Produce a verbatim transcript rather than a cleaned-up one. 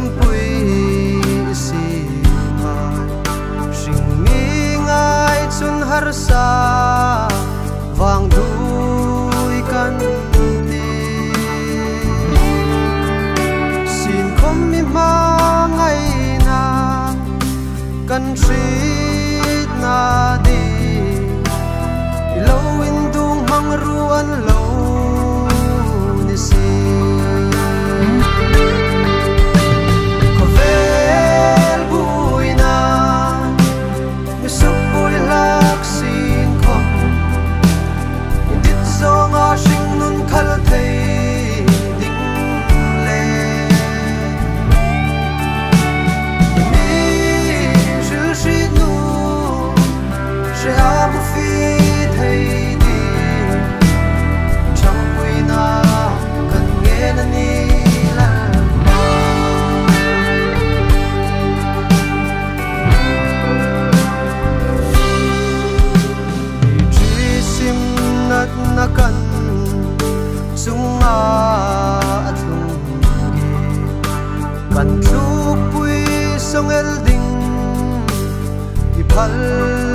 pui si mai sing mi ngai chun har sa wang dui kan ti sin khom mi ma ngai na kan street na di lo in dung mang ruan lo ni si ko vel bui na mi sup bui lak sin ko dit song a sing nun khal thei ding le mi shil shi nu she a bu fi thei di cham bui na kan nge na ni la ji sim nat na kan sunga athung gi kan thu pui song el ding i phal